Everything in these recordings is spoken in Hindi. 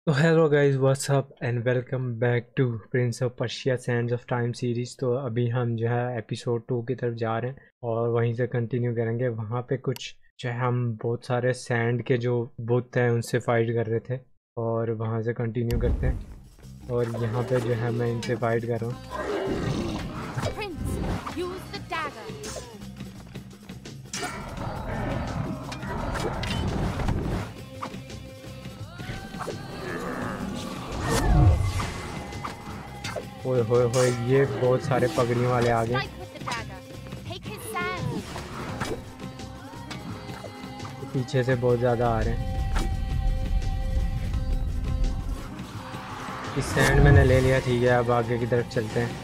तो hello guys, what's up and welcome back to Prince of Persia Sands of Time series. तो अभी हम जो है एपिसोड 2 की तरफ जा रहे हैं और वहीं से कंटिन्यू करेंगे। वहाँ पे कुछ जो है हम बहुत सारे सैंड के जो बुत हैं उनसे फाइट कर रहे थे और वहाँ से कंटिन्यू करते हैं। और यहाँ पे जो है मैं इनसे फाइट कर रहा हूँ। Prince, use the dagger. ओए होए होए, ये बहुत सारे पगड़ियों वाले आ गए। Strike with the dagger. Take his sand. पीछे से बहुत ज़्यादा आ रहे हैं। इस सैंड मैंने ले लिया, ठीक है। अब आगे की तरफ चलते हैं।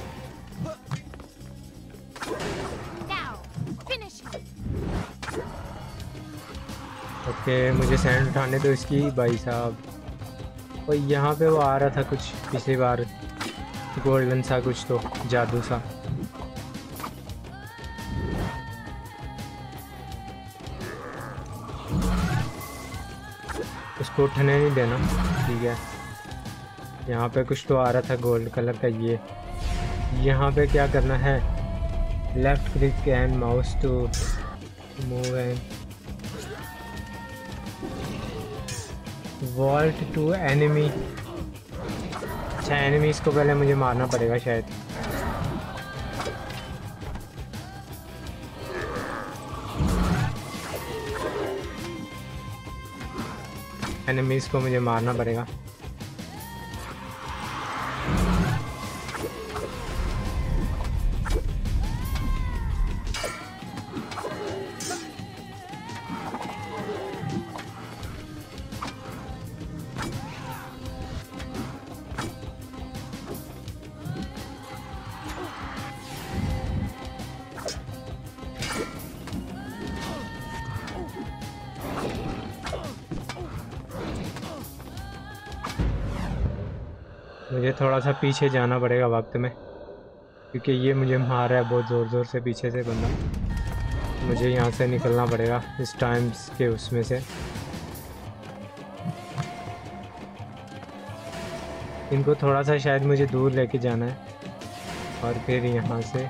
Now, finish him. ओके, मुझे सैंड उठाने दो इसकी भाई साहब। और यहाँ पे वो आ रहा था कुछ पिछली बार, गोल्डन सा कुछ, तो जादू सा। उसको उठने नहीं देना, ठीक है। यहाँ पे कुछ तो आ रहा था गोल्ड कलर का। ये यहाँ पे क्या करना है? Left click and mouse to move and vault to enemy. अच्छा, एनिमीज को पहले मुझे मारना पड़ेगा शायद। एनिमीज को मुझे मारना पड़ेगा। मुझे थोड़ा सा पीछे जाना पड़ेगा वक्त में, क्योंकि ये मुझे मार रहा है बहुत ज़ोर ज़ोर से पीछे से बंदा। मुझे यहाँ से निकलना पड़ेगा इस टाइम्स के उसमें से। इनको थोड़ा सा शायद मुझे दूर लेके जाना है और फिर यहाँ से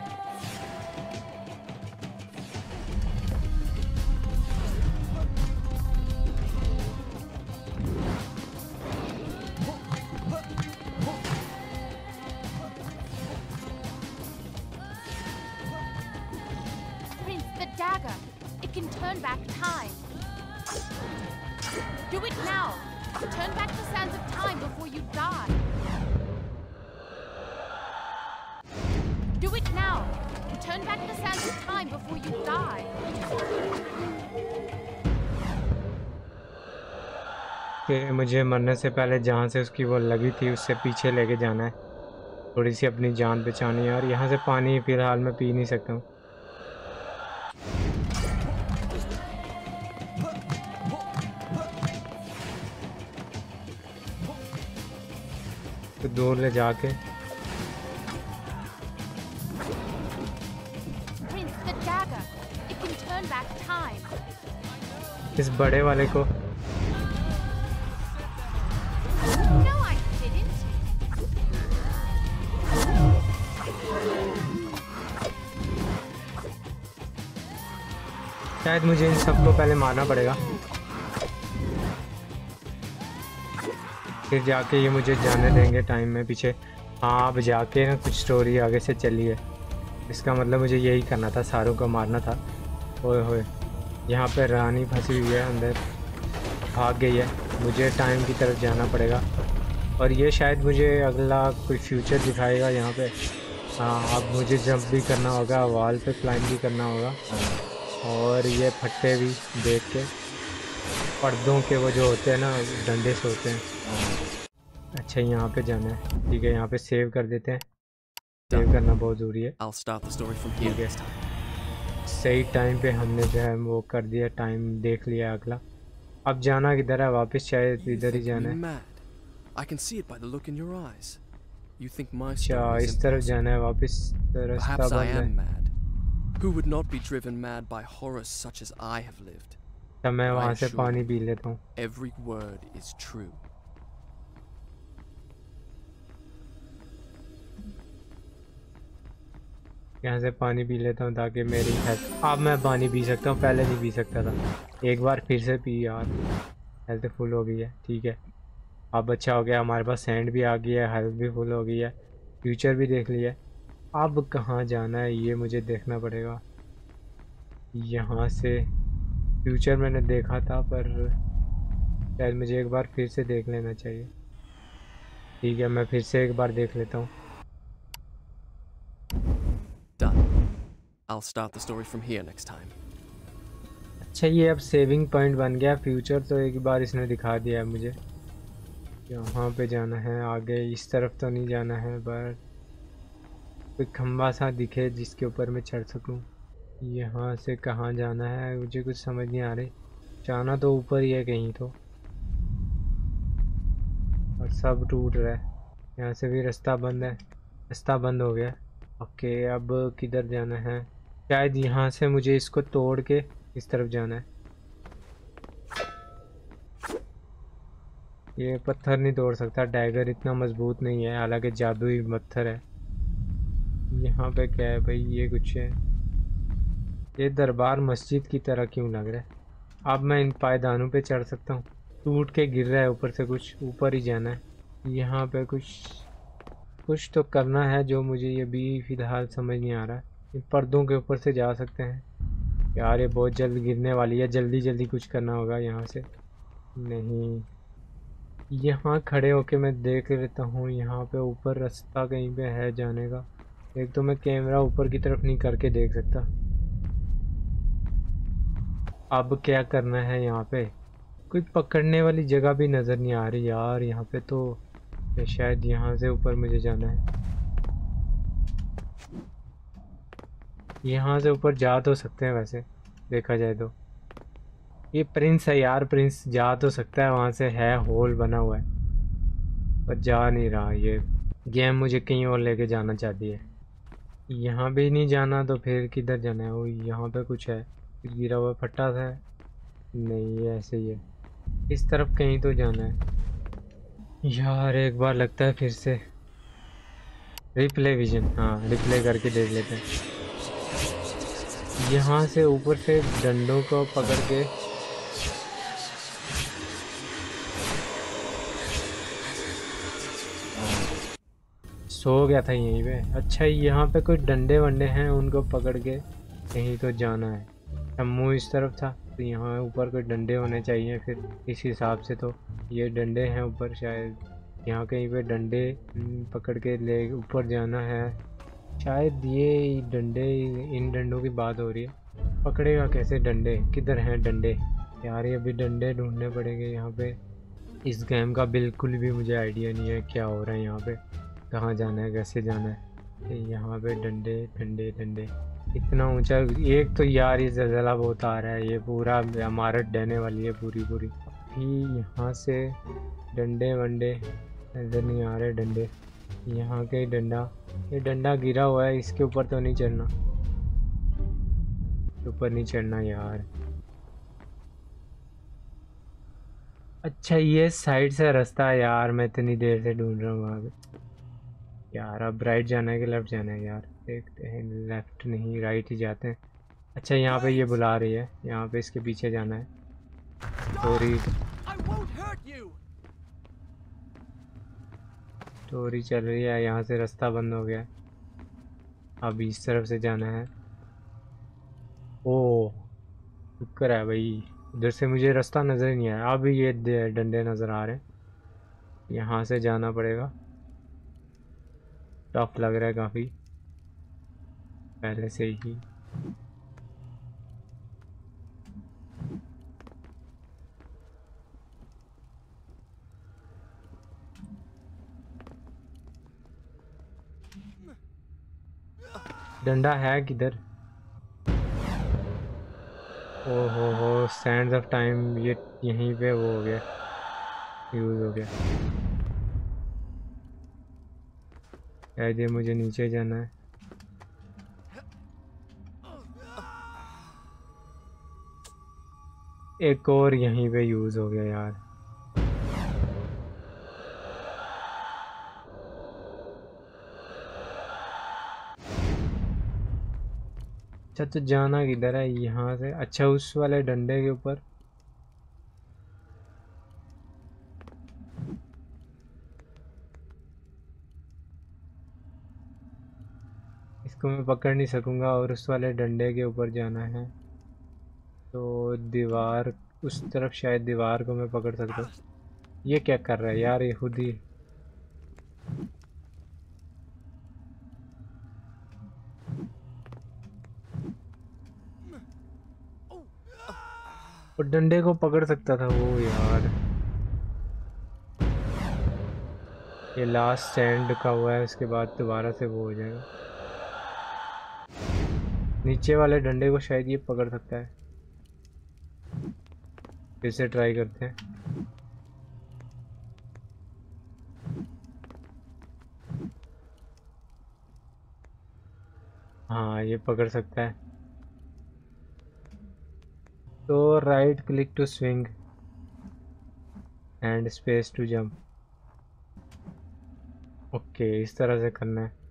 Prince, the dagger. It can turn back time. Do it now. Turn back the sands of time before you die. Do it now. Turn back the sands of time before you die. कि मुझे मरने से पहले जहाँ से उसकी वो लगी थी उससे पीछे लेके जाना है। थोड़ी सी अपनी जान बचानी है। और यहाँ से पानी फ़िलहाल मैं पी नहीं सकता हूँ। तो दूर ले जाके Prince, the dagger. It can turn back time. इस बड़े वाले को No, I didn't. शायद मुझे इन सबको पहले मारना पड़ेगा, फिर जाके ये मुझे जाने देंगे टाइम में पीछे। हाँ, अब जाके ना कुछ स्टोरी आगे से चली है। इसका मतलब मुझे यही करना था, सारों को मारना था। ओए होए, यहाँ पे रानी फंसी हुई है अंदर, भाग गई है। मुझे टाइम की तरफ जाना पड़ेगा और ये शायद मुझे अगला कोई फ्यूचर दिखाएगा यहाँ पे। हाँ, अब मुझे जंप भी करना होगा, वॉल पे क्लाइंब भी करना होगा। और ये फट्टे भी देख के, पर्दों के वो जो होते हैं ना, डंडे से होते हैं। अच्छा, यहाँ पे जाना है, ठीक है। यहाँ पे सेव कर देते हैं। सेव करना बहुत ज़रूरी है। I'll start the story from here ठीक है, this time. सही टाइम पे हमने जो है वो कर दिया, टाइम देख लिया अगला। अब जाना किधर है? वापस शायद You इधर ही think me जाना है। mad? I can see it by the look in your eyes. You think my अच्छा, story is इस तरफ जाना impossible. है वापस, तो रास्ता Perhaps I बंद है। am mad. Who would not be driven mad by horrors such as I have lived? तो मैं I वहाँ से assure पानी you, पी लेता हूँ। every word is true. यहाँ से पानी पी लेता हूँ ताकि मेरी हेल्थ, अब मैं पानी पी सकता हूँ, पहले नहीं पी सकता था। एक बार फिर से पी यार, हेल्थ फुल हो गई है। ठीक है, अब अच्छा हो गया, हमारे पास सैंड भी आ गई है, हेल्थ भी फुल हो गई है, फ्यूचर भी देख लिया। अब कहाँ जाना है ये मुझे देखना पड़ेगा। यहाँ से फ्यूचर मैंने देखा था, पर शायद मुझे एक बार फिर से देख लेना चाहिए। ठीक है, मैं फिर से एक बार देख लेता हूँ। Done. I'll start the story from here next time. अच्छा, ये अब सेविंग पॉइंट बन गया। फ्यूचर तो एक बार इसने दिखा दिया है मुझे। यहाँ पे जाना है आगे, इस तरफ तो नहीं जाना है, पर कोई खम्बा सा दिखे जिसके ऊपर मैं चढ़ सकूँ। यहाँ से कहाँ जाना है मुझे कुछ समझ नहीं आ रही। जाना तो ऊपर ही है कहीं तो, और सब टूट रहा है। यहाँ से भी रास्ता बंद है, रास्ता बंद हो गया। ओके, अब किधर जाना है? शायद यहाँ से मुझे इसको तोड़ के इस तरफ जाना है। ये पत्थर नहीं तोड़ सकता, डैगर इतना मजबूत नहीं है, हालांकि जादुई पत्थर है। यहाँ पे क्या है भाई? ये कुछ है, ये दरबार मस्जिद की तरह क्यों लग रहा है? अब मैं इन पायदानों पे चढ़ सकता हूँ? टूट के गिर रहा है ऊपर से, कुछ ऊपर ही जाना है। यहाँ पे कुछ तो करना है जो मुझे ये भी फिलहाल समझ नहीं आ रहा है। इन पर्दों के ऊपर से जा सकते हैं यार? ये बहुत जल्द गिरने वाली है, जल्दी जल्दी कुछ करना होगा यहाँ से। नहीं, यहाँ खड़े होके मैं देख लेता हूँ, यहाँ पे ऊपर रास्ता कहीं पे है जाने का। एक तो मैं कैमरा ऊपर की तरफ नहीं करके देख सकता। अब क्या करना है यहाँ पे? कोई पकड़ने वाली जगह भी नज़र नहीं आ रही यार यहाँ पे तो। या शायद यहाँ से ऊपर मुझे जाना है। यहाँ से ऊपर जा तो सकते हैं वैसे देखा जाए तो। ये प्रिंस है यार, प्रिंस जा तो सकता है, वहाँ से है होल बना हुआ है, पर जा नहीं रहा। ये गेम मुझे कहीं और लेके जाना चाहती है। यहाँ भी नहीं जाना तो फिर किधर जाना है? वो यहाँ पे कुछ है, कुछ गिरा हुआ फट्टा सा है। नहीं, ये ऐसे ही है, इस तरफ कहीं तो जाना है यार। एक बार लगता है फिर से रिप्ले विजन, हाँ रिप्ले करके देख लेते हैं। यहाँ से ऊपर से डंडों को पकड़ के सो गया था यहीं पे। अच्छा, यहाँ पे कोई डंडे वंडे हैं, उनको पकड़ के कहीं तो जाना है। मुँह इस तरफ था तो यहाँ ऊपर कोई डंडे होने चाहिए फिर इस हिसाब से। तो ये डंडे हैं ऊपर, शायद यहाँ कहीं पे डंडे पकड़ के ले ऊपर जाना है शायद। ये डंडे, इन डंडों की बात हो रही है। पकड़ेगा कैसे डंडे? किधर हैं डंडे यार? ये भी डंडे ढूंढने पड़ेंगे यहाँ पे। इस गेम का बिल्कुल भी मुझे आइडिया नहीं है क्या हो रहा है यहाँ पे, कहाँ जाना है, कैसे जाना है। यहाँ पे डंडे डंडे डंडे, इतना ऊंचा। एक तो यार ये ज़लज़ला बहुत आ रहा है, ये पूरा इमारत डहने वाली है पूरी पूरी। अभी यहाँ से डंडे वंडे नज़र नहीं आ रहे। डंडे यहाँ के डंडा, ये डंडा गिरा हुआ है, इसके ऊपर तो नहीं चढ़ना, ऊपर नहीं चढ़ना यार। अच्छा, ये साइड से रास्ता है यार, मैं इतनी देर से ढूंढ रहा हूँ वहाँ पे यार। अब राइट जाना है कि लेफ़्ट जाना है यार? देखते हैं, लेफ़्ट नहीं राइट ही जाते हैं। अच्छा, यहाँ पे ये बुला रही है, यहाँ पे इसके पीछे जाना है। स्टोरी स्टोरी चल रही है, यहाँ से रास्ता बंद हो गया। अब इस तरफ से जाना है। ओह शुक्र है भाई, उधर से मुझे रास्ता नज़र ही नहीं आया। अब ये डंडे नज़र आ रहे हैं, यहाँ से जाना पड़ेगा। टफ लग रहा है काफ़ी पहले से ही। डंडा है किधर? ओहो हो, सैंड्स ऑफ टाइम, ये यहीं पे वो हो गया, यूज़ हो गया। शायद ये मुझे नीचे जाना है। एक और यहीं पे यूज़ हो गया यार। अच्छा तो जाना किधर है यहाँ से? अच्छा उस वाले डंडे के ऊपर। इसको मैं पकड़ नहीं सकूंगा और उस वाले डंडे के ऊपर जाना है। तो दीवार उस तरफ, शायद दीवार को मैं पकड़ सकता हूँ। ये क्या कर रहा है यार ये खुद ही। और डंडे को पकड़ सकता था वो यार। ये लास्ट स्टैंड का हुआ है, उसके बाद दोबारा से वो हो जाएगा। नीचे वाले डंडे को शायद ये पकड़ सकता है। फिर से ट्राई करते हैं। हाँ ये पकड़ सकता है। तो right click to swing and space to jump. Okay इस तरह से करना है।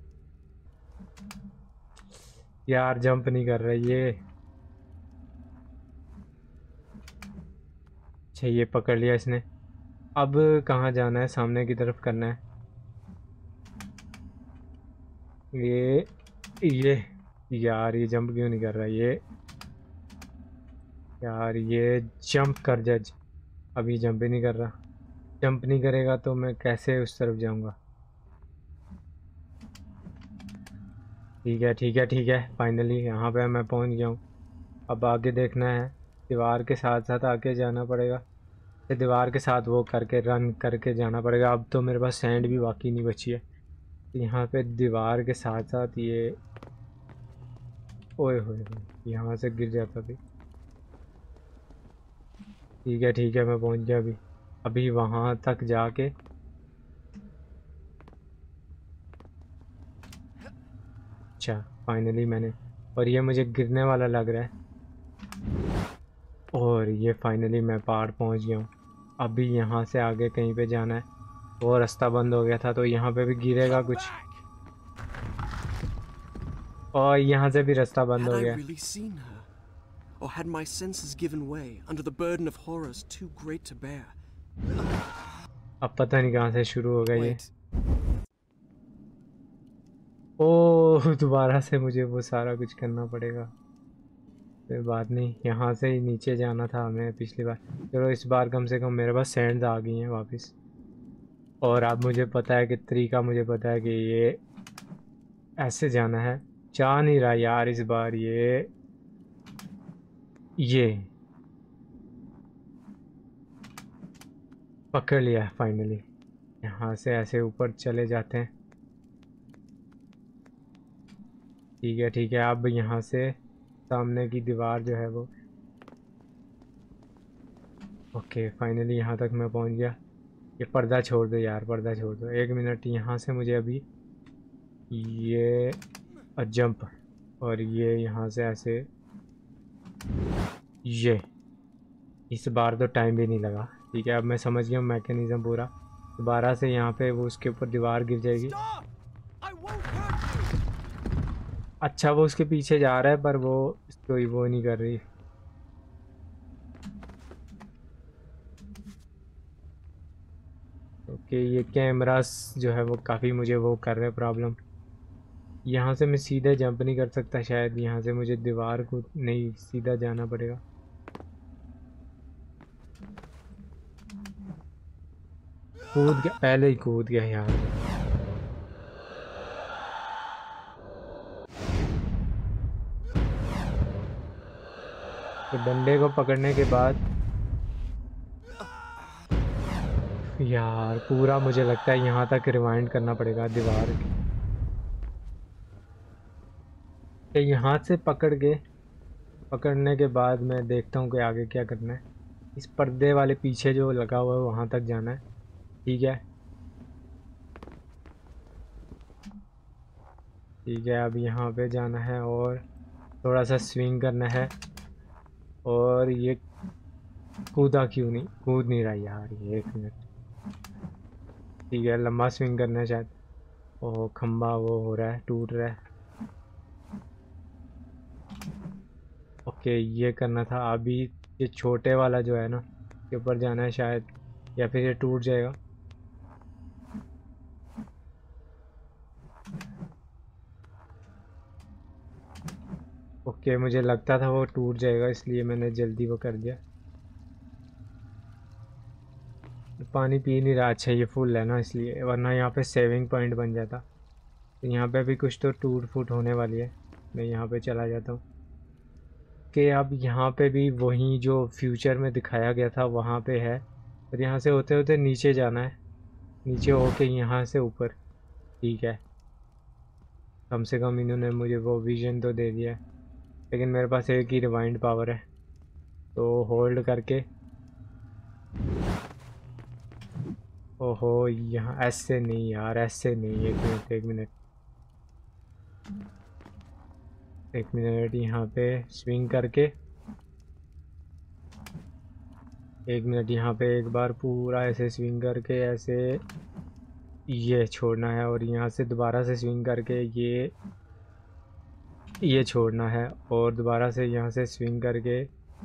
यार जंप नहीं कर रहा ये। अच्छा ये पकड़ लिया इसने। अब कहाँ जाना है? सामने की तरफ करना है। ये यार ये जंप क्यों नहीं कर रहा ये? यार ये जंप कर जज। अभी जंप ही नहीं कर रहा। जंप नहीं करेगा तो मैं कैसे उस तरफ जाऊंगा? ठीक है ठीक है ठीक है, फाइनली यहाँ पे मैं पहुँच गया हूँ। अब आगे देखना है। दीवार के साथ साथ आगे जाना पड़ेगा। फिर दीवार के साथ वो करके रन करके जाना पड़ेगा। अब तो मेरे पास सैंड भी बाकी नहीं बची है। यहाँ पे दीवार के साथ साथ ये, ओए होए यहाँ से गिर जाता भी। ठीक है मैं पहुँच गया अभी। अभी वहाँ तक जाके, अच्छा फाइनली मैंने, और ये मुझे गिरने वाला लग रहा है। और ये फाइनली मैं पहाड़ पहुँच गया हूँ। अभी यहाँ से आगे कहीं पे जाना है। वो रास्ता बंद हो गया था तो यहाँ पे भी गिरेगा कुछ। और यहाँ से भी रास्ता बंद Had हो I गया। really seen her? Or had my senses given way under the burden of horrors too great to bear? अब पता नहीं कहाँ से शुरू होगा ये। Wait, ओह दोबारा से मुझे वो सारा कुछ करना पड़ेगा। कोई बात नहीं, यहाँ से ही नीचे जाना था हमें पिछली बार। चलो इस बार कम से कम मेरे पास सैंड आ गई हैं वापस। और अब मुझे पता है कि तरीका, मुझे पता है कि ये ऐसे जाना है। जा नहीं रहा यार इस बार ये पकड़ लिया फाइनली। यहाँ से ऐसे ऊपर चले जाते हैं। ठीक है अब यहाँ से सामने की दीवार जो है वो, ओके फाइनली यहाँ तक मैं पहुँच गया। ये पर्दा छोड़ दो यार, पर्दा छोड़ दो। एक मिनट, यहाँ से मुझे अभी ये जंप, और ये यहाँ से ऐसे, ये इस बार तो टाइम भी नहीं लगा। ठीक है अब मैं समझ गया मैकेनिज्म पूरा। दोबारा से यहाँ पे वो उसके ऊपर दीवार गिर जाएगी। stop! I won't hurt you! अच्छा वो उसके पीछे जा रहा है पर वो कोई वो नहीं कर रही। ओके ये कैमरास जो है वो काफ़ी मुझे वो कर रहे हैं प्रॉब्लम। यहाँ से मैं सीधे जंप नहीं कर सकता शायद। यहाँ से मुझे दीवार को नहीं, सीधा जाना पड़ेगा। कूद गया, पहले ही कूद गया यार। तो डंडे को पकड़ने के बाद यार पूरा मुझे लगता है यहाँ तक रिवाइंड करना पड़ेगा दीवार के। यहाँ से पकड़ने के बाद मैं देखता हूँ कि आगे क्या करना है। इस पर्दे वाले पीछे जो लगा हुआ है वहाँ तक जाना है। ठीक है अब यहाँ पे जाना है और थोड़ा सा स्विंग करना है। और ये कूदा क्यों नहीं, कूद नहीं रहा यार ये। एक मिनट, ठीक है लंबा स्विंग करना है शायद। ओह खंबा वो हो रहा है, टूट रहा है। ओके ये करना था। अभी ये छोटे वाला जो है ना के ऊपर जाना है शायद, या फिर ये टूट जाएगा। ओके मुझे लगता था वो टूट जाएगा, इसलिए मैंने जल्दी वो कर दिया। पानी पी नहीं रहा। अच्छा ये फुल है ना इसलिए, वरना यहाँ पे सेविंग पॉइंट बन जाता। तो यहाँ पे भी कुछ तो टूट फूट होने वाली है। मैं यहाँ पे चला जाता हूँ कि अब यहाँ पे भी वही जो फ्यूचर में दिखाया गया था वहाँ पे है। और यहाँ से होते होते नीचे जाना है, नीचे होके यहाँ से ऊपर। ठीक है, कम से कम इन्होंने मुझे वो विजन तो दे दिया है। लेकिन मेरे पास एक ही रिवाइंड पावर है, तो होल्ड करके। ओहो यहाँ ऐसे नहीं यार, ऐसे नहीं। एक मिनट एक मिनट एक मिनट, यहाँ पे स्विंग करके। एक मिनट, यहाँ पे एक बार पूरा ऐसे स्विंग करके ऐसे ये छोड़ना है, और यहाँ से दोबारा से स्विंग करके ये छोड़ना है, और दोबारा से यहाँ से स्विंग करके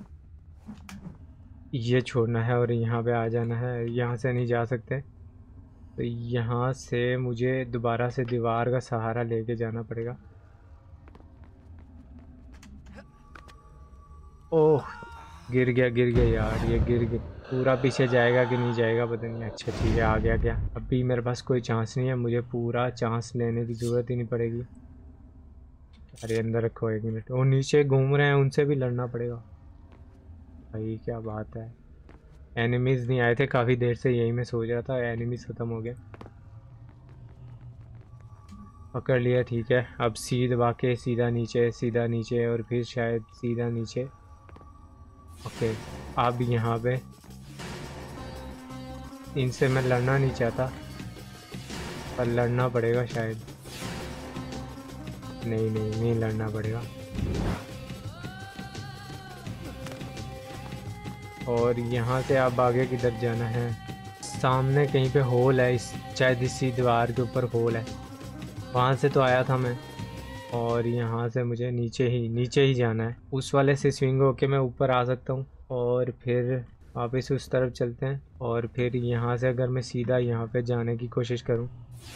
ये छोड़ना है, और यहाँ पे आ जाना है। यहाँ से नहीं जा सकते, तो यहाँ से मुझे दोबारा से दीवार का सहारा लेके जाना पड़ेगा। ओह गिर गया यार, ये गिर गया। पूरा पीछे जाएगा कि नहीं जाएगा पता नहीं। अच्छा ठीक है, आ गया क्या। अभी मेरे पास कोई चांस नहीं है, मुझे पूरा चांस लेने की ज़रूरत ही नहीं पड़ेगी। अरे अंदर रखो, एक मिनट। वो नीचे घूम रहे हैं, उनसे भी लड़ना पड़ेगा। भाई क्या बात है। एनिमीज़ नहीं आए थे काफ़ी देर से, यही मैं सोच रहा था। एनिमीज़ ख़त्म हो गए। पकड़ लिया, ठीक है। अब सी दबा के सीधा नीचे और फिर शायद सीधा नीचे। ओके अब यहाँ पे इनसे मैं लड़ना नहीं चाहता, पर लड़ना पड़ेगा शायद। नहीं लड़ना पड़ेगा। और यहाँ से अब आगे किधर जाना है। सामने कहीं पे होल है, इस शायद इसी दीवार के ऊपर होल है। वहाँ से तो आया था मैं, और यहाँ से मुझे नीचे ही जाना है। उस वाले से स्विंग होके मैं ऊपर आ सकता हूँ, और फिर वापस उस तरफ चलते हैं। और फिर यहाँ से अगर मैं सीधा यहाँ पे जाने की कोशिश करूँ।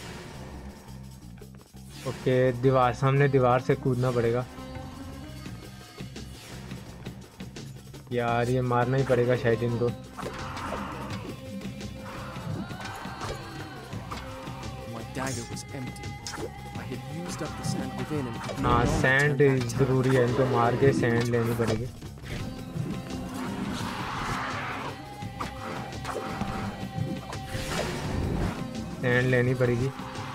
ओके सामने दीवार से कूदना पड़ेगा यार, ये मारना ही पड़ेगा शायद इनको। हाँ सैंड ज़रूरी है, इनको मार के सैंड लेनी पड़ेगी। सैंड लेनी पड़ेगी।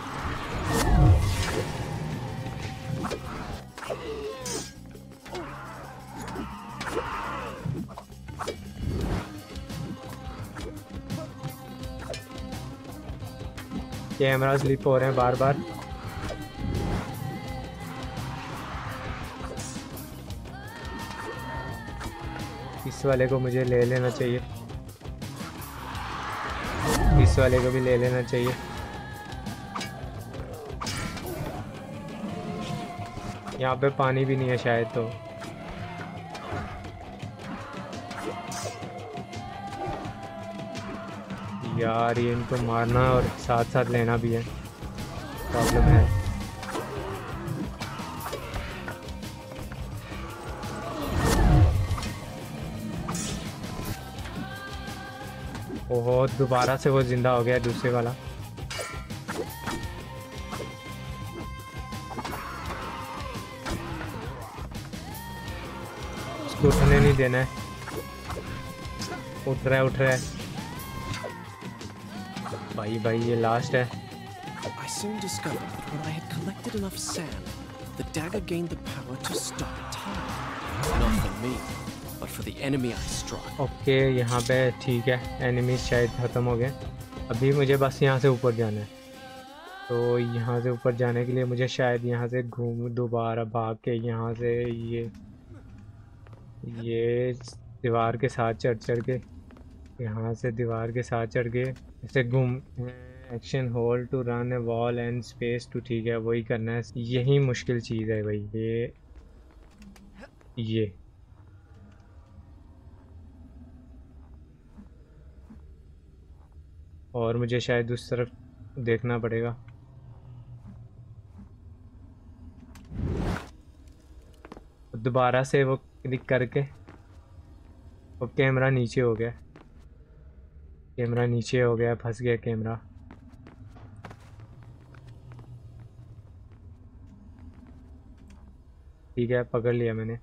कैमरा स्लिप हो रहे हैं बार बार। इस वाले को मुझे ले लेना चाहिए, इस वाले को भी ले लेना चाहिए। यहाँ पे पानी भी नहीं है शायद, तो यार ये इनको मारना और साथ साथ लेना भी है, प्रॉब्लम है। ओहो दोबारा से वो जिंदा हो गया दूसरे वाला। उसको उठने नहीं देना है। उठ रहा है भाई ये लास्ट है। I soon discovered that when I had collected enough sand, the dagger gained the power to stop time. Not for me, but for the enemy I struck. Okay यहाँ पे ठीक है, एनिमी शायद ख़त्म हो गए। अभी मुझे बस यहाँ से ऊपर जाना है। तो यहाँ से ऊपर जाने के लिए मुझे शायद यहाँ से घूम दोबारा भाग के यहाँ से ये दीवार के साथ चढ़ के, यहाँ से दीवार के साथ चढ़ के ऐसे घूम। Action hold to run a wall and space to, ठीक है वही करना है। यही मुश्किल चीज़ है भाई, ये और मुझे शायद उस तरफ देखना पड़ेगा। दोबारा से वो क्लिक करके, और कैमरा नीचे हो गया, कैमरा नीचे हो गया, फंस गया कैमरा। ठीक है, पकड़ लिया मैंने।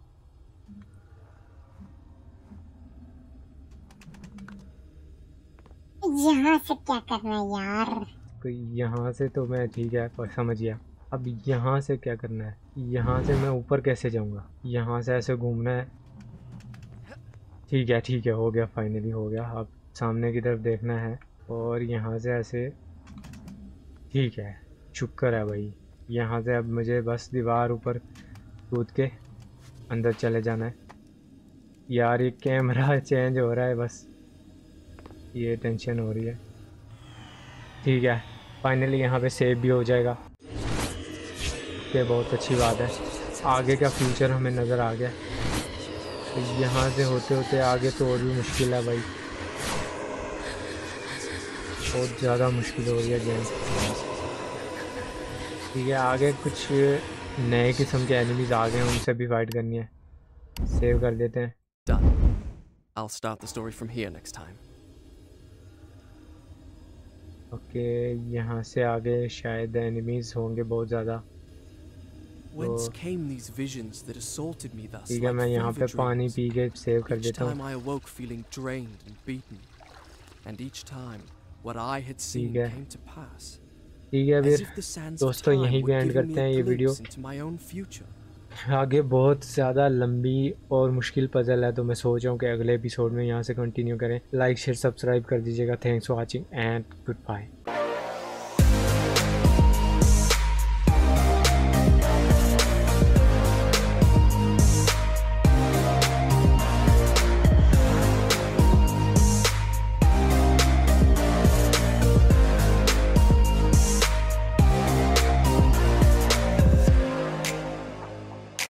यहाँ से क्या करना है यार? तो यहाँ से तो मैं ठीक है पर समझ गया। अब यहाँ से क्या करना है? यहाँ से मैं ऊपर कैसे जाऊँगा? यहाँ से ऐसे घूमना है। ठीक है ठीक है, हो गया, फाइनली हो गया। अब सामने की तरफ देखना है और यहाँ से ऐसे, ठीक है, शुक्र है भाई। यहाँ से अब मुझे बस दीवार ऊपर कूद के अंदर चले जाना है। यार ये कैमरा चेंज हो रहा है, बस ये टेंशन हो रही है। ठीक है, फाइनली यहाँ पे सेव भी हो जाएगा। ये बहुत अच्छी बात है। आगे का फ्यूचर हमें नज़र आ गया। तो यहाँ से होते होते आगे तो और भी मुश्किल है भाई, बहुत ज़्यादा मुश्किल हो रही है गेम। ठीक है, आगे कुछ नए किस्म के एनिमीज आ गए हैं, उनसे भी फाइट करनी है। सेव कर देते हैं। Done. I'll start the story from here next time. Okay, यहाँ से आगे शायद एनिमीज होंगे बहुत ज़्यादा। Whence came these visions that assaulted me thus ठीक है, like मैं यहाँ पे fever पानी dreams? पी के सेव कर Each देता हूँ। time I awoke feeling drained and beaten, and each time what I had seen ठीक है। came to pass. ठीक है, As फिर if the sands of दोस्तों time यहीं पे were एंड giving me करते हैं a ये video. glimpse into my own future. आगे बहुत ज़्यादा लंबी और मुश्किल पजल है, तो मैं सोच रहा हूँ कि अगले एपिसोड में यहाँ से कंटिन्यू करें। लाइक शेयर सब्सक्राइब कर दीजिएगा। Thanks for watching and good bye.